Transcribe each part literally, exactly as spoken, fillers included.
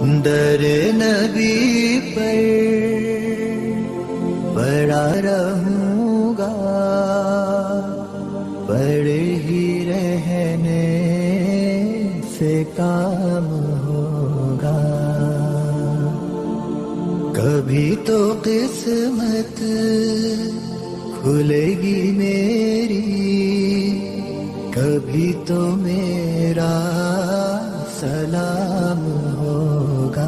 در نبی پر پڑا رہوں گا، پڑے ہی رہنے سے کام ہوگا. کبھی تو قسمت کھلے گی میری، کبھی تو میرا سلام ہوگا.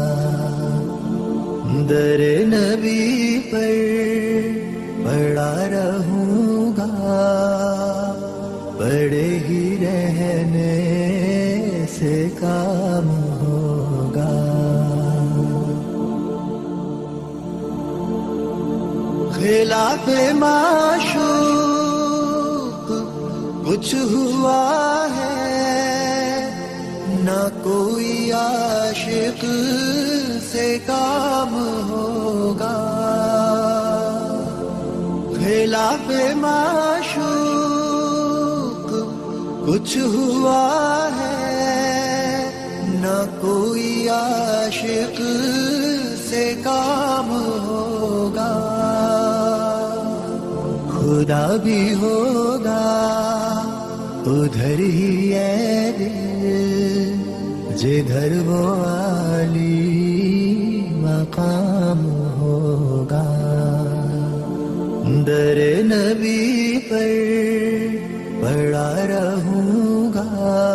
در نبی پر پڑا رہوں گا، پڑے ہی رہنے سے کام ہوگا. خلاف معشوق کچھ ہوا ہے، نہ کوئی عاشق سے کام ہوگا. خلاف معشوق کچھ ہوا ہے، نہ کوئی عاشق سے کام ہوگا. خدا بھی ہوگا ادھر ہی ہے دل، جدھر وہ عالی مقام ہوگا. در نبی پر پڑا رہوں گا،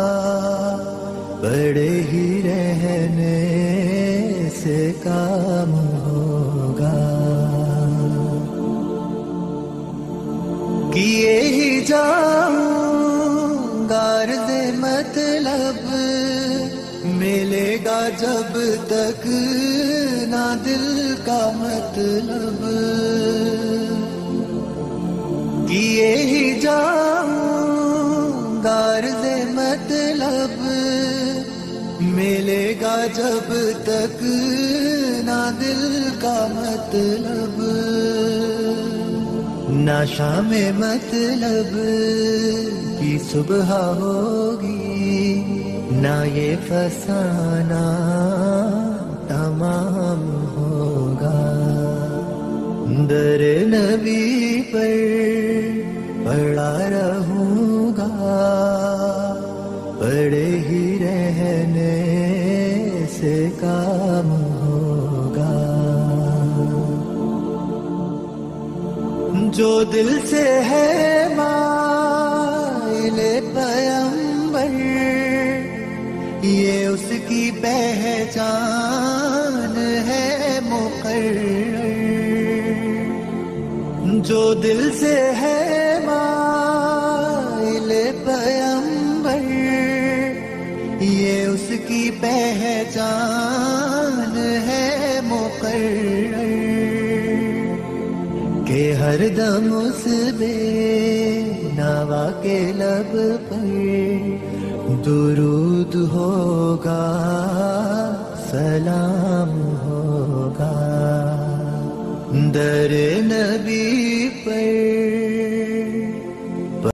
پڑے ہی رہنے سے کام ہوگا. کیے ہی جاؤں غرض مطلب، ملے گا جب تک نہ دل کا مطلب. کیے ہی جاؤں غرض مطلب، ملے گا جب تک نہ دل کا مطلب. نہ شام مطلب کی صبح ہوگی، نہ یہ فسانہ تمام ہوگا. در نبی پر پڑا رہوں گا، پڑے ہی رہنے سے کام ہوگا. جو دل سے ہے مائل پیمبر، یہ اس کی پہچان ہے مقرر. جو دل سے ہے مائل پیمبر، یہ اس کی پہچان ہے مقرر. کہ ہر دم اس بے نوا کے لب پر درود ہوگا، سلام ہوگا. در نبی پر